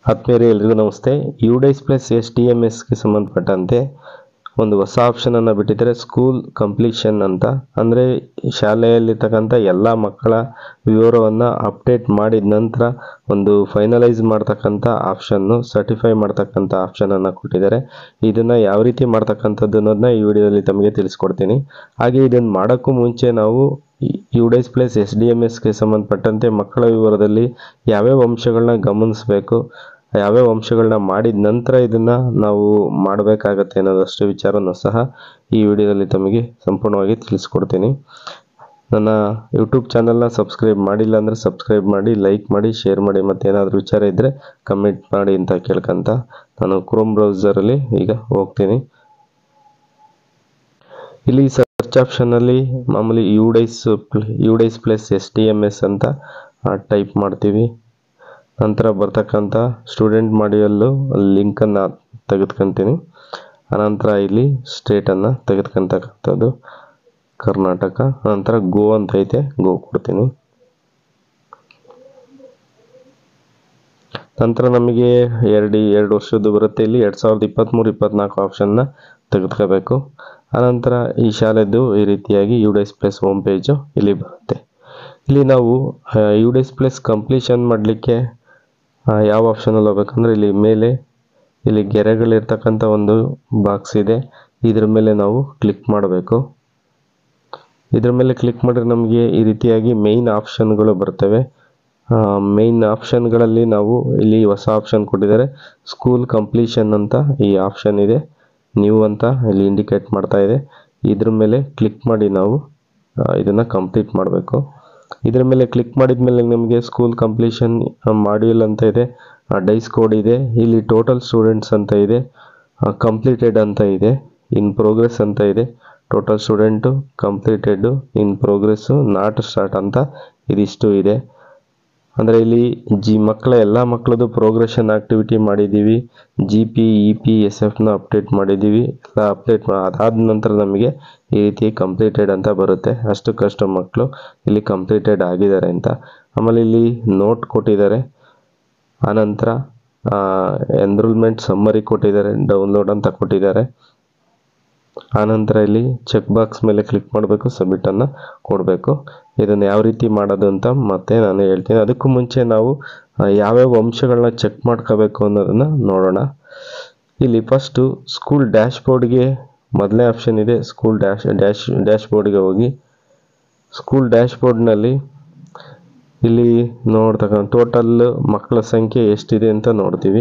ಆತ್ಮೀಯರೇ ಎಲ್ರಿಗೂ ನಮಸ್ತೆ. ಯುಡೈಸ್ ಪ್ಲಸ್ STMSಗೆ ಸಂಬಂಧಪಟ್ಟಂತೆ ಒಂದು ಹೊಸ ಆಪ್ಷನನ್ನು ಬಿಟ್ಟಿದ್ದಾರೆ, ಸ್ಕೂಲ್ ಕಂಪ್ಲೀಷನ್ ಅಂತ. ಅಂದರೆ ಶಾಲೆಯಲ್ಲಿರ್ತಕ್ಕಂಥ ಎಲ್ಲ ಮಕ್ಕಳ ವಿವರವನ್ನು ಅಪ್ಡೇಟ್ ಮಾಡಿದ ನಂತರ ಒಂದು ಫೈನಲೈಸ್ ಮಾಡ್ತಕ್ಕಂಥ ಆಪ್ಷನ್ನು, ಸರ್ಟಿಫೈ ಮಾಡ್ತಕ್ಕಂಥ ಆಪ್ಷನನ್ನು ಕೊಟ್ಟಿದ್ದಾರೆ. ಇದನ್ನು ಯಾವ ರೀತಿ ಮಾಡ್ತಕ್ಕಂಥದ್ದು ಅನ್ನೋದನ್ನ ಈ ವಿಡಿಯೋದಲ್ಲಿ ತಮಗೆ ತಿಳಿಸ್ಕೊಡ್ತೀನಿ. ಹಾಗೆ ಇದನ್ನು ಮಾಡೋಕ್ಕೂ ಮುಂಚೆ ನಾವು ಯುಡೈಸ್ ಪ್ಲಸ್ SDMSಗೆ ಸಂಬಂಧಪಟ್ಟಂತೆ ಮಕ್ಕಳ ವಿವರದಲ್ಲಿ ಯಾವ್ಯಾವ ಅಂಶಗಳನ್ನ ಗಮನಿಸಬೇಕು, ಯಾವ್ಯಾವ ಅಂಶಗಳನ್ನ ಮಾಡಿದ ನಂತರ ಇದನ್ನು ನಾವು ಮಾಡಬೇಕಾಗತ್ತೆ ಅನ್ನೋದಷ್ಟು ವಿಚಾರವನ್ನು ಸಹ ಈ ವಿಡಿಯೋದಲ್ಲಿ ತಮಗೆ ಸಂಪೂರ್ಣವಾಗಿ ತಿಳಿಸ್ಕೊಡ್ತೀನಿ. ನನ್ನ ಯೂಟ್ಯೂಬ್ ಚಾನಲ್ನ ಸಬ್ಸ್ಕ್ರೈಬ್ ಮಾಡಿಲ್ಲ ಅಂದರೆ ಸಬ್ಸ್ಕ್ರೈಬ್ ಮಾಡಿ, ಲೈಕ್ ಮಾಡಿ, ಶೇರ್ ಮಾಡಿ, ಮತ್ತು ಏನಾದರೂ ವಿಚಾರ ಇದ್ದರೆ ಕಮೆಂಟ್ ಮಾಡಿ ಅಂತ ಕೇಳ್ಕೊಂತ ನಾನು ಕ್ರೋಮ್ ಬ್ರೌಸರಲ್ಲಿ ಈಗ ಹೋಗ್ತೀನಿ. ಇಲ್ಲಿ ಸರ್ಚ್ ಆಪ್ಷನ್ನಲ್ಲಿ ಮಾಮೂಲಿ ಯುಡೈಸ್ ಪ್ಲಸ್ STMS ಅಂತ ಟೈಪ್ ಮಾಡ್ತೀವಿ. ನಂತರ ಬರ್ತಕ್ಕಂಥ ಸ್ಟೂಡೆಂಟ್ ಮಾಡ್ಯೂಲು ಲಿಂಕನ್ನು ತೆಗೆದುಕೊಂತೀನಿ. ಅನಂತರ ಇಲ್ಲಿ ಸ್ಟೇಟನ್ನು ತೆಗೆದುಕೊಂತಕ್ಕಂಥದ್ದು ಕರ್ನಾಟಕ. ನಂತರ ಗೋ ಅಂತ ಐತೆ, ಗೋ ಕೊಡ್ತೀನಿ. ನಂತರ ನಮಗೆ ಎರಡು ವರ್ಷದ್ದು ಬರುತ್ತೆ. ಇಲ್ಲಿ 2023-24 ಆಪ್ಷನ್ನ ತೆಗೆದುಕೋಬೇಕು. ಅನಂತರ ಈ ಶಾಲೆದು ಈ ರೀತಿಯಾಗಿ ಯುಡೈಸ್ ಪ್ಲಸ್ ಹೋಮ್ ಪೇಜು ಇಲ್ಲಿ ಬರುತ್ತೆ. ಇಲ್ಲಿ ನಾವು ಯುಡೈಸ್ ಪ್ಲಸ್ ಕಂಪ್ಲೀಷನ್ ಮಾಡಲಿಕ್ಕೆ ಯಾವ ಆಪ್ಷನಲ್ಲಿ ಹೋಗ್ಬೇಕಂದ್ರೆ ಇಲ್ಲಿ ಮೇಲೆ ಇಲ್ಲಿ ಗೆರೆಗಳಿರ್ತಕ್ಕಂಥ ಒಂದು ಬಾಕ್ಸ್ ಇದೆ, ಇದ್ರ ಮೇಲೆ ನಾವು ಕ್ಲಿಕ್ ಮಾಡಬೇಕು. ಇದ್ರ ಮೇಲೆ ಕ್ಲಿಕ್ ಮಾಡಿದ್ರೆ ನಮಗೆ ಈ ರೀತಿಯಾಗಿ ಮೇಯ್ನ್ ಆಪ್ಷನ್ಗಳು ಬರ್ತವೆ. ಮೇಯ್ನ್ ಆಪ್ಷನ್ಗಳಲ್ಲಿ ನಾವು ಇಲ್ಲಿ ಹೊಸ ಆಪ್ಷನ್ ಕೊಟ್ಟಿದ್ದಾರೆ, ಸ್ಕೂಲ್ ಕಂಪ್ಲೀಷನ್ ಅಂತ ಈ ಆಪ್ಷನ್ ಇದೆ, ನ್ಯೂ ಅಂತ ಇಲ್ಲಿ ಇಂಡಿಕೇಟ್ ಮಾಡ್ತಾ ಇದೆ. ಇದ್ರ ಮೇಲೆ ಕ್ಲಿಕ್ ಮಾಡಿ ನಾವು ಇದನ್ನು ಕಂಪ್ಲೀಟ್ ಮಾಡಬೇಕು. ಇದ್ರ ಮೇಲೆ ಕ್ಲಿಕ್ ಮಾಡಿದ ಮೇಲೆ ನಮಗೆ ಸ್ಕೂಲ್ ಕಂಪ್ಲೀಷನ್ ಮಾಡ್ಯೂಲ್ ಅಂತ ಇದೆ, ಡೈಸ್ ಕೋಡ್ ಇದೆ, ಇಲ್ಲಿ ಟೋಟಲ್ ಸ್ಟೂಡೆಂಟ್ಸ್ ಅಂತ ಇದೆ, ಕಂಪ್ಲೀಟೆಡ್ ಅಂತ ಇದೆ, ಇನ್ ಪ್ರೋಗ್ರೆಸ್ ಅಂತ ಇದೆ, total student, completed, in progress, not start ಅಂತ ಇದಿಷ್ಟು ಇದೆ. ಅಂದರೆ ಇಲ್ಲಿ ಮಕ್ಕಳ ಎಲ್ಲ ಮಕ್ಕಳದು ಪ್ರೋಗ್ರೆಷನ್ ಆಕ್ಟಿವಿಟಿ ಮಾಡಿದ್ದೀವಿ, GP EP SFನ ಅಪ್ಡೇಟ್ ಮಾಡಿದ್ದೀವಿ. ಎಲ್ಲ ಅಪ್ಡೇಟ್ ಅದಾದ ನಂತರ ನಮಗೆ ಈ ರೀತಿ ಕಂಪ್ಲೀಟೆಡ್ ಅಂತ ಬರುತ್ತೆ. ಅಷ್ಟಕ್ಕಷ್ಟು ಮಕ್ಕಳು ಇಲ್ಲಿ ಕಂಪ್ಲೀಟೆಡ್ ಆಗಿದ್ದಾರೆ ಅಂತ. ಆಮೇಲೆ ಇಲ್ಲಿ ನೋಟ್ ಕೊಟ್ಟಿದ್ದಾರೆ, ಆನಂತರ ಎನ್ರೋಲ್ಮೆಂಟ್ ಸಮ್ಮರಿ ಕೊಟ್ಟಿದ್ದಾರೆ, ಡೌನ್ಲೋಡ್ ಅಂತ ಕೊಟ್ಟಿದ್ದಾರೆ. ಆನಂತರ ಇಲ್ಲಿ ಚೆಕ್ ಬಾಕ್ಸ್ ಮೇಲೆ ಕ್ಲಿಕ್ ಮಾಡಬೇಕು, ಸಬ್ಮಿಟನ್ನು ಕೊಡಬೇಕು. ಇದನ್ನು ಯಾವ ರೀತಿ ಮಾಡೋದು ಅಂತ ಮತ್ತೆ ನಾನು ಹೇಳ್ತೀನಿ. ಅದಕ್ಕೂ ಮುಂಚೆ ನಾವು ಯಾವ್ಯಾವ ಅಂಶಗಳನ್ನ ಚೆಕ್ ಮಾಡ್ಕೋಬೇಕು ಅನ್ನೋದನ್ನು ನೋಡೋಣ. ಇಲ್ಲಿ ಫಸ್ಟು ಸ್ಕೂಲ್ ಡ್ಯಾಶ್ ಬೋರ್ಡ್ಗೆ ಮೊದಲನೇ ಆಪ್ಷನ್ ಇದೆ, ಸ್ಕೂಲ್ ಡ್ಯಾಶ್ ಬೋರ್ಡ್ಗೆ ಹೋಗಿ ಸ್ಕೂಲ್ ಡ್ಯಾಶ್ ಬೋರ್ಡ್ನಲ್ಲಿ ಇಲ್ಲಿ ನೋಡ್ತಕ್ಕಂಥ ಟೋಟಲ್ ಮಕ್ಕಳ ಸಂಖ್ಯೆ ಎಷ್ಟಿದೆ ಅಂತ ನೋಡ್ತೀವಿ.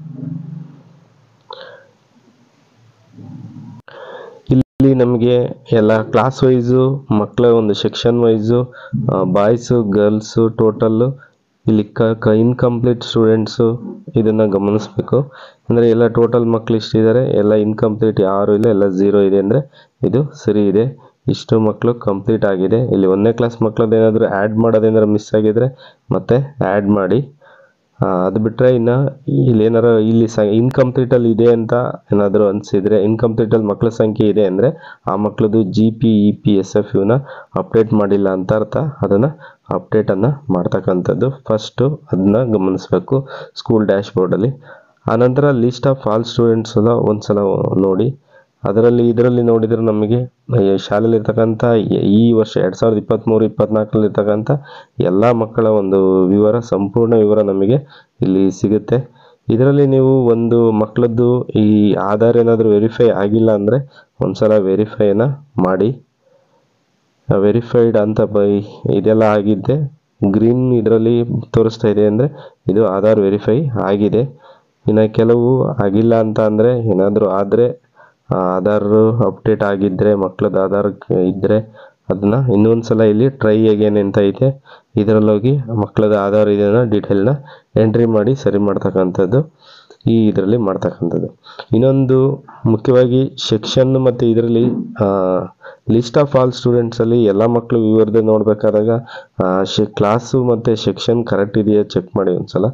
ಇಲ್ಲಿ ನಮಗೆ ಎಲ್ಲ ಕ್ಲಾಸ್ ವೈಸು, ಮಕ್ಕಳ ಒಂದು section wise, boys girls total, ಇಲ್ಲಿ ಇನ್ಕಂಪ್ಲೀಟ್ ಸ್ಟೂಡೆಂಟ್ಸು ಇದನ್ನು ಗಮನಿಸಬೇಕು. ಅಂದರೆ ಎಲ್ಲ ಟೋಟಲ್ ಮಕ್ಕಳು ಇಷ್ಟಿದ್ದಾರೆ, ಎಲ್ಲ ಇನ್ಕಂಪ್ಲೀಟ್ ಯಾರು ಇಲ್ಲ, ಎಲ್ಲ 0 ಇದೆ ಅಂದರೆ ಇದು ಸರಿ ಇದೆ, ಇಷ್ಟು ಮಕ್ಕಳು ಕಂಪ್ಲೀಟ್ ಆಗಿದೆ. ಇಲ್ಲಿ 1ನೇ ಕ್ಲಾಸ್ ಮಕ್ಕಳದ್ದು ಏನಾದರೂ ಆ್ಯಡ್ ಮಾಡೋದೇನಾದ್ರು ಮಿಸ್ ಆಗಿದ್ರೆ ಮತ್ತೆ ಆ್ಯಡ್ ಮಾಡಿ. ಅದು ಬಿಟ್ಟರೆ ಇನ್ನು ಇಲ್ಲಿ ಏನಾರು ಇಲ್ಲಿ ಇನ್ಕಂಪ್ಲೀಟಲ್ಲಿ ಇದೆ ಅಂತ ಏನಾದರೂ ಅನಿಸಿದರೆ, ಇನ್ಕಂಪ್ಲೀಟಲ್ಲಿ ಮಕ್ಕಳ ಸಂಖ್ಯೆ ಇದೆ ಅಂದರೆ ಆ ಮಕ್ಕಳದು GP EP SF ಇವನ್ನ ಅಪ್ಡೇಟ್ ಮಾಡಿಲ್ಲ ಅಂತ ಅರ್ಥ. ಅದನ್ನು ಅಪ್ಡೇಟನ್ನು ಮಾಡ್ತಕ್ಕಂಥದ್ದು ಫಸ್ಟು ಅದನ್ನ ಗಮನಿಸಬೇಕು ಸ್ಕೂಲ್ ಡ್ಯಾಶ್ ಬೋರ್ಡಲ್ಲಿ. ಆನಂತರ ಲಿಸ್ಟ್ ಆಫ್ ಆಲ್ ಸ್ಟೂಡೆಂಟ್ಸ್ ಎಲ್ಲ ಒಂದು ಸಲ ನೋಡಿ. ಇದರಲ್ಲಿ ನೋಡಿದರೆ ನಮಗೆ ಶಾಲೆಯಲ್ಲಿರ್ತಕ್ಕಂಥ ಈ ವರ್ಷ 2023-24 ಎಲ್ಲ ಮಕ್ಕಳ ಒಂದು ವಿವರ, ಸಂಪೂರ್ಣ ವಿವರ ನಮಗೆ ಇಲ್ಲಿ ಸಿಗುತ್ತೆ. ಇದರಲ್ಲಿ ನೀವು ಒಂದು ಮಕ್ಕಳದ್ದು ಈ ಆಧಾರ್ ಏನಾದರೂ ವೆರಿಫೈ ಆಗಿಲ್ಲ ಅಂದರೆ ಒಂದ್ಸಲ ವೆರಿಫೈನ ಮಾಡಿ. ವೆರಿಫೈಡ್ ಅಂತ ಇದೆಲ್ಲ ಆಗಿದ್ದೆ ಗ್ರೀನ್ ಇದರಲ್ಲಿ ತೋರಿಸ್ತಾ ಇದೆ ಅಂದರೆ ಇದು ಆಧಾರ್ ವೆರಿಫೈ ಆಗಿದೆ. ಇನ್ನು ಕೆಲವು ಆಗಿಲ್ಲ ಅಂತ ಅಂದರೆ ಏನಾದರೂ ಆದರೆ ಆಧಾರ್ ಅಪ್ಡೇಟ್ ಆಗಿದ್ದರೆ, ಮಕ್ಕಳದ್ದು ಆಧಾರ್ ಇದ್ದರೆ ಅದನ್ನು ಇನ್ನೊಂದು ಸಲ ಇಲ್ಲಿ ಟ್ರೈ ಅಗೇನ್ ಅಂತ ಐತೆ, ಇದರಲ್ಲೋಗಿ ಮಕ್ಕಳದ್ದು ಆಧಾರ್ ಇದನ್ನು ಡೀಟೇಲ್ನ ಎಂಟ್ರಿ ಮಾಡಿ ಸರಿ ಮಾಡ್ತಕ್ಕಂಥದ್ದು ಇದರಲ್ಲಿ ಮಾಡ್ತಕ್ಕಂಥದ್ದು. ಇನ್ನೊಂದು ಮುಖ್ಯವಾಗಿ ಸೆಕ್ಷನ್ ಮತ್ತು ಇದರಲ್ಲಿ ಲಿಸ್ಟ್ ಆಫ್ ಆಲ್ ಸ್ಟೂಡೆಂಟ್ಸಲ್ಲಿ ಎಲ್ಲ ಮಕ್ಕಳು ವಿವರದೇ ನೋಡಬೇಕಾದಾಗ ಕ್ಲಾಸು ಮತ್ತು ಸೆಕ್ಷನ್ ಕರೆಕ್ಟ್ ಇದೆಯಾ ಚೆಕ್ ಮಾಡಿ ಒಂದ್ಸಲ.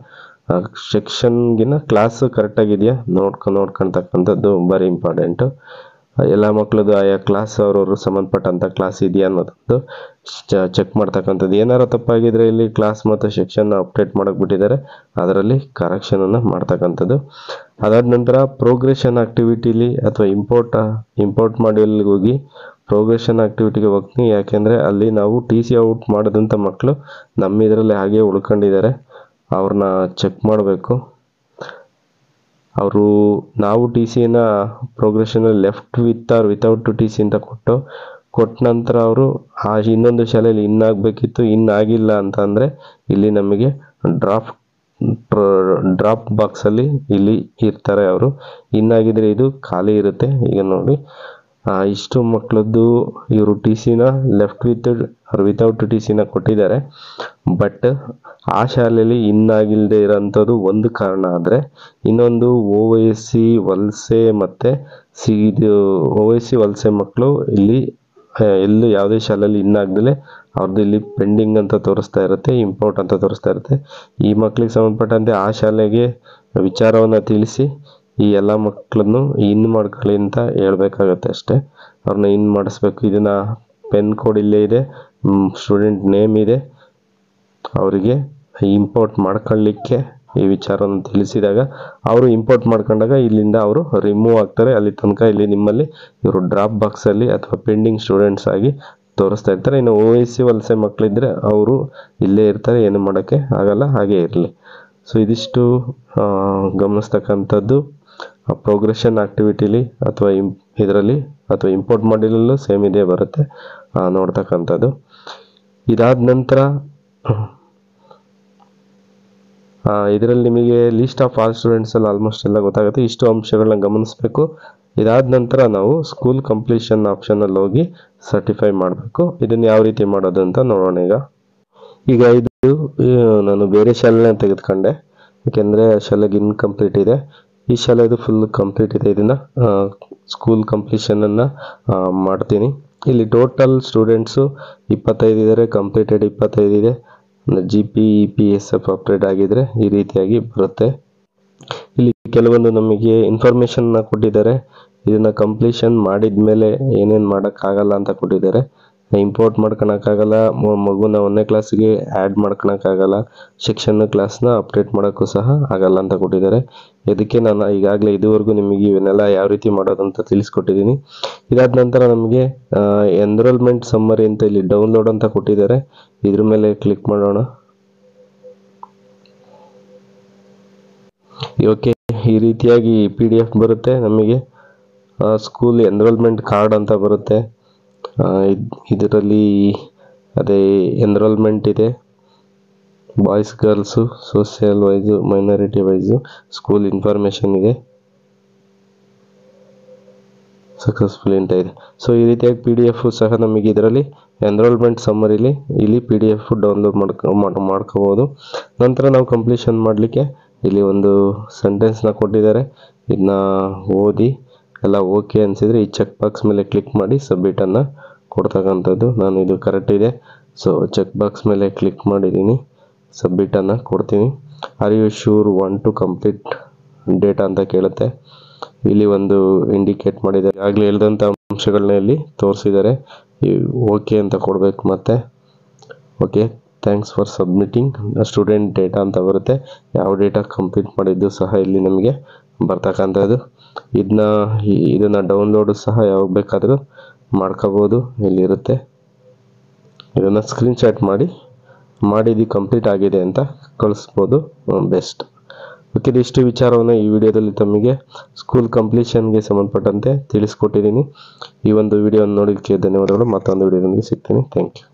ಸೆಕ್ಷನ್ಗಿನ ಕ್ಲಾಸು ಕರೆಕ್ಟಾಗಿದೆಯಾ ನೋಡ್ಕೊಳ್ತಕ್ಕಂಥದ್ದು ಭಾರಿ ಇಂಪಾರ್ಟೆಂಟು. ಎಲ್ಲ ಮಕ್ಕಳದು ಆಯಾ ಕ್ಲಾಸ್ ಅವ್ರವ್ರು ಸಂಬಂಧಪಟ್ಟಂಥ ಕ್ಲಾಸ್ ಇದೆಯಾ ಅನ್ನೋದೊಂದು ಚೆಕ್ ಮಾಡ್ತಕ್ಕಂಥದ್ದು. ಏನಾರು ತಪ್ಪಾಗಿದ್ರೆ ಇಲ್ಲಿ ಕ್ಲಾಸ್ ಮತ್ತು ಸೆಕ್ಷನ್ ಅಪ್ಡೇಟ್ ಮಾಡಕ್ಕೆ ಬಿಟ್ಟಿದ್ದಾರೆ, ಅದರಲ್ಲಿ ಕರೆಕ್ಷನನ್ನು ಮಾಡ್ತಕ್ಕಂಥದ್ದು. ಅದಾದ ನಂತರ ಪ್ರೋಗ್ರೆಷನ್ ಆಕ್ಟಿವಿಟಿಲಿ ಅಥವಾ ಇಂಪೋರ್ಟ್ ಮಾಡ್ಯೂಲ್ಗೆ ಹೋಗಿ ಪ್ರೋಗ್ರೆಷನ್ ಆಕ್ಟಿವಿಟಿಗೆ ಹೋಗ್ತೀನಿ. ಯಾಕೆಂದರೆ ಅಲ್ಲಿ ನಾವು TC ಔಟ್ ಮಾಡಿದಂಥ ಮಕ್ಕಳು ನಮ್ಮ ಇದರಲ್ಲಿ ಹಾಗೆ ಉಳ್ಕೊಂಡಿದ್ದಾರೆ, ಅವ್ರನ್ನ ಚೆಕ್ ಮಾಡಬೇಕು. ಅವರು ನಾವು TCನ ಪ್ರೋಗ್ರೆಷನಲ್ಲಿ left with or without TC ಅಂತ ಕೊಟ್ಟ ನಂತರ ಅವರು ಆ ಇನ್ನೊಂದು ಶಾಲೆಯಲ್ಲಿ ಇನ್ನಾಗಬೇಕಿತ್ತು, ಇನ್ನಾಗಿಲ್ಲ ಅಂತ ಅಂದರೆ ಇಲ್ಲಿ ನಮಗೆ ಡ್ರಾಪ್ ಬಾಕ್ಸಲ್ಲಿ ಇಲ್ಲಿ ಇರ್ತಾರೆ ಅವರು. ಇನ್ನಾಗಿದ್ರೆ ಇದು ಖಾಲಿ ಇರುತ್ತೆ. ಈಗ ನೋಡಿ ಇಷ್ಟು ಮಕ್ಕಳದ್ದು ಇವರು TCನ ಲೆಫ್ಟ್ ವಿತ್ ಆರ್ ವಿತೌಟ್ TCನ ಕೊಟ್ಟಿದ್ದಾರೆ. ಬಟ್ ಆ ಶಾಲೆಯಲ್ಲಿ ಇನ್ನಾಗಿಲ್ಲದೆ ಇರೋಂಥದ್ದು ಒಂದು ಕಾರಣ ಆದರೆ, ಇನ್ನೊಂದು OIC ವಲಸೆ ಮತ್ತು OIC ವಲಸೆ ಮಕ್ಕಳು ಇಲ್ಲಿ ಎಲ್ಲೂ ಯಾವುದೇ ಶಾಲೆಯಲ್ಲಿ ಇನ್ನಾಗ್ದಲೇ ಅವ್ರದ್ದು ಇಲ್ಲಿ ಪೆಂಡಿಂಗ್ ಅಂತ ತೋರಿಸ್ತಾ ಇರುತ್ತೆ, ಇಂಪೋರ್ಟ್ ಅಂತ ತೋರಿಸ್ತಾ ಇರುತ್ತೆ. ಈ ಮಕ್ಕಳಿಗೆ ಸಂಬಂಧಪಟ್ಟಂತೆ ಆ ಶಾಲೆಗೆ ವಿಚಾರವನ್ನು ತಿಳಿಸಿ ಈ ಎಲ್ಲ ಮಕ್ಕಳನ್ನು ಇನ್ ಮಾಡ್ಕೊಳ್ಳಿ ಅಂತ ಹೇಳ್ಬೇಕಾಗತ್ತೆ ಅಷ್ಟೇ. ಅವ್ರನ್ನ ಇನ್ ಮಾಡಿಸ್ಬೇಕು. ಇದನ್ನು ಪೆನ್ ಕೋಡ್ ಇಲ್ಲೇ ಇದೆ, ಸ್ಟೂಡೆಂಟ್ ನೇಮ್ ಇದೆ. ಅವರಿಗೆ ಇಂಪೋರ್ಟ್ ಮಾಡ್ಕೊಳ್ಳಿಕ್ಕೆ ಈ ವಿಚಾರವನ್ನು ತಿಳಿಸಿದಾಗ ಅವರು ಇಂಪೋರ್ಟ್ ಮಾಡ್ಕೊಂಡಾಗ ಇಲ್ಲಿಂದ ಅವರು ರಿಮೂವ್ ಆಗ್ತಾರೆ. ಅಲ್ಲಿ ತನಕ ಇಲ್ಲಿ ನಿಮ್ಮಲ್ಲಿ ಇವರು ಡ್ರಾಪ್ ಬಾಕ್ಸಲ್ಲಿ ಅಥವಾ ಪೆಂಡಿಂಗ್ ಸ್ಟೂಡೆಂಟ್ಸ್ ಆಗಿ ತೋರಿಸ್ತಾ ಇರ್ತಾರೆ. ಇನ್ನು OIC ವಲಸೆ ಮಕ್ಕಳಿದ್ರೆ ಅವರು ಇಲ್ಲೇ ಇರ್ತಾರೆ, ಏನು ಮಾಡೋಕ್ಕೆ ಆಗಲ್ಲ, ಹಾಗೆ ಇರಲಿ. ಸೊ ಇದಿಷ್ಟು ಗಮನಿಸ್ತಕ್ಕಂಥದ್ದು ಪ್ರೋಗ್ರೆಷನ್ ಆಕ್ಟಿವಿಟಿಲಿ ಅಥವಾ ಇದರಲ್ಲಿ ಅಥವಾ ಇಂಪೋರ್ಟ್ ಮಾಡಿರಲು ಸೇಮ್ ಇದೇ ಬರುತ್ತೆ ನೋಡ್ತಕ್ಕಂಥದ್ದು. ಇದಾದ ನಂತರ ಇದರಲ್ಲಿ ನಿಮಗೆ ಲಿಸ್ಟ್ ಆಫ್ ಆಲ್ ಸ್ಟೂಡೆಂಟ್ಸಲ್ಲಿ ಆಲ್ಮೋಸ್ಟ್ ಎಲ್ಲ ಗೊತ್ತಾಗುತ್ತೆ. ಇಷ್ಟು ಅಂಶಗಳನ್ನ ಗಮನಿಸಬೇಕು. ಇದಾದ ನಂತರ ನಾವು ಸ್ಕೂಲ್ ಕಂಪ್ಲೀಷನ್ ಆಪ್ಷನಲ್ಲಿ ಹೋಗಿ ಸರ್ಟಿಫೈ ಮಾಡಬೇಕು. ಇದನ್ನು ಯಾವ ರೀತಿ ಮಾಡೋದು ಅಂತ ನೋಡೋಣ. ಈಗ ಇದು ನಾನು ಬೇರೆ ಶಾಲೆನ ತೆಗೆದುಕೊಂಡೆ, ಯಾಕೆಂದರೆ ಶಾಲೆಗೆ ಇನ್ಕಂಪ್ಲೀಟ್ ಇದೆ. ಈ ಶಾಲೆದು ಫುಲ್ ಕಂಪ್ಲೀಟ್ ಇದೆ. ಇದನ್ನು ಸ್ಕೂಲ್ ಕಂಪ್ಲೀಷನನ್ನು ಮಾಡ್ತೀನಿ. ಇಲ್ಲಿ ಟೋಟಲ್ ಸ್ಟೂಡೆಂಟ್ಸು 25 ಇದ್ದಾರೆ, ಕಂಪ್ಲೀಟೆಡ್ 25 ಇದೆ. GP EPSF ಅಪ್ಡೇಟ್ ಆಗಿದ್ರೆ ಈ ರೀತಿಯಾಗಿ ಬರುತ್ತೆ. ಇಲ್ಲಿ ಕೆಲವೊಂದು ನಮಗೆ ಇನ್ಫಾರ್ಮೇಷನ್ನ ಕೊಟ್ಟಿದ್ದಾರೆ. ಇದನ್ನು ಕಂಪ್ಲೀಷನ್ ಮಾಡಿದ ಮೇಲೆ ಏನೇನು ಮಾಡೋಕ್ಕಾಗಲ್ಲ ಅಂತ ಕೊಟ್ಟಿದ್ದಾರೆ. ಇಂಪೋರ್ಟ್ ಮಾಡ್ಕೊಳಕ್ಕಾಗಲ್ಲ, ಮಗುನ 1ನೇ ಕ್ಲಾಸ್ಗೆ ಆ್ಯಡ್ ಮಾಡ್ಕೊಳಕ್ಕಾಗಲ್ಲ, ಸೆಕ್ಷನ್ ಕ್ಲಾಸ್ನ ಅಪ್ಡೇಟ್ ಮಾಡೋಕ್ಕೂ ಸಹ ಆಗಲ್ಲ ಅಂತ ಕೊಟ್ಟಿದ್ದಾರೆ. ಇದಕ್ಕೆ ನಾನು ಈಗಾಗಲೇ ಇದುವರೆಗೂ ನಿಮಗೆ ಇವನ್ನೆಲ್ಲ ಯಾವ ರೀತಿ ಮಾಡೋದು ಅಂತ ತಿಳಿಸ್ಕೊಟ್ಟಿದ್ದೀನಿ. ಇದಾದ ನಂತರ ನಮಗೆ ಎನ್ರೋಲ್ಮೆಂಟ್ ಸಮ್ಮರಿ ಅಂತ ಇಲ್ಲಿ ಡೌನ್ಲೋಡ್ ಅಂತ ಕೊಟ್ಟಿದ್ದಾರೆ. ಇದ್ರ ಮೇಲೆ ಕ್ಲಿಕ್ ಮಾಡೋಣ. ಓಕೆ, ಈ ರೀತಿಯಾಗಿ PDF ಬರುತ್ತೆ. ನಮಗೆ ಸ್ಕೂಲ್ ಎನ್ರೋಲ್ಮೆಂಟ್ ಕಾರ್ಡ್ ಅಂತ ಬರುತ್ತೆ. ಇದರಲ್ಲಿ ಅದೇ ಎನ್ರೋಲ್ಮೆಂಟ್ ಇದೆ, boys girls, social wise, minority wise, school information ಇದೆ, ಸಕ್ಸಸ್ಫುಲ್ ಅಂತ ಇದೆ. ಸೊ ಈ ರೀತಿಯಾಗಿ PDF ಸಹ ನಮಗೆ ಇದರಲ್ಲಿ ಎನ್ರೋಲ್ಮೆಂಟ್ ಸಮ್ಮರಿಲಿ ಇಲ್ಲಿ PDF ಡೌನ್ಲೋಡ್ ಮಾಡ್ಕೋಬೋದು. ನಂತರ ನಾವು ಕಂಪ್ಲೀಷನ್ ಮಾಡಲಿಕ್ಕೆ ಇಲ್ಲಿ ಒಂದು ಸೆಂಟೆನ್ಸ್ನ ಕೊಟ್ಟಿದ್ದಾರೆ. ಇದನ್ನ ಓದಿ ಎಲ್ಲ ಓಕೆ ಅನಿಸಿದರೆ ಈ ಚೆಕ್ ಬಾಕ್ಸ್ ಮೇಲೆ ಕ್ಲಿಕ್ ಮಾಡಿ ಸಬ್ಮಿಟನ್ನು ಕೊಡ್ತಕ್ಕಂಥದ್ದು. ನಾನು ಇದು ಕರೆಕ್ಟ್ ಇದೆ, ಸೊ ಚೆಕ್ ಬಾಕ್ಸ್ ಮೇಲೆ ಕ್ಲಿಕ್ ಮಾಡಿದ್ದೀನಿ, ಸಬ್ಮಿಟನ್ನು ಕೊಡ್ತೀನಿ. Are you sure want to complete data ಅಂತ ಕೇಳುತ್ತೆ. ಇಲ್ಲಿ ಒಂದು ಇಂಡಿಕೇಟ್ ಮಾಡಿದ್ದಾರೆ, ಆಗಲೇ ಹೇಳಿದಂಥ ಅಂಶಗಳನ್ನ ಇಲ್ಲಿ ತೋರಿಸಿದ್ದಾರೆ. ಓಕೆ ಅಂತ ಕೊಡಬೇಕು. ಮತ್ತೆ okay, thanks for submitting student data ಅಂತ ಬರುತ್ತೆ. ಯಾವ ಡೇಟಾ ಕಂಪ್ಲೀಟ್ ಮಾಡಿದ್ದು ಸಹ ಇಲ್ಲಿ ನಮಗೆ ಬರ್ತಕ್ಕಂಥದ್ದು. ಇದನ್ನು ಡೌನ್ಲೋಡು ಸಹ ಯಾವಾಗ ಬೇಕಾದರೂ ಮಾಡ್ಕೋಬೋದು, ಇಲ್ಲಿರುತ್ತೆ. ಇದನ್ನು ಸ್ಕ್ರೀನ್ಶಾಟ್ ಮಾಡಿದ್ದು ಕಂಪ್ಲೀಟ್ ಆಗಿದೆ ಅಂತ ಕಳಿಸ್ಬೋದು, ಬೆಸ್ಟ್. ಓಕೆ, ಇಷ್ಟು ವಿಚಾರವನ್ನು ಈ ವಿಡಿಯೋದಲ್ಲಿ ತಮಗೆ ಸ್ಕೂಲ್ ಕಂಪ್ಲೀಷನ್ಗೆ ಸಂಬಂಧಪಟ್ಟಂತೆ ತಿಳಿಸ್ಕೊಟ್ಟಿದ್ದೀನಿ. ಈ ಒಂದು ವಿಡಿಯೋವನ್ನು ನೋಡೋದಕ್ಕೆ ಧನ್ಯವಾದಗಳು. ಮತ್ತೊಂದು ವಿಡಿಯೋದೊಂದಿಗೆ ಸಿಗ್ತೀನಿ. Thank you.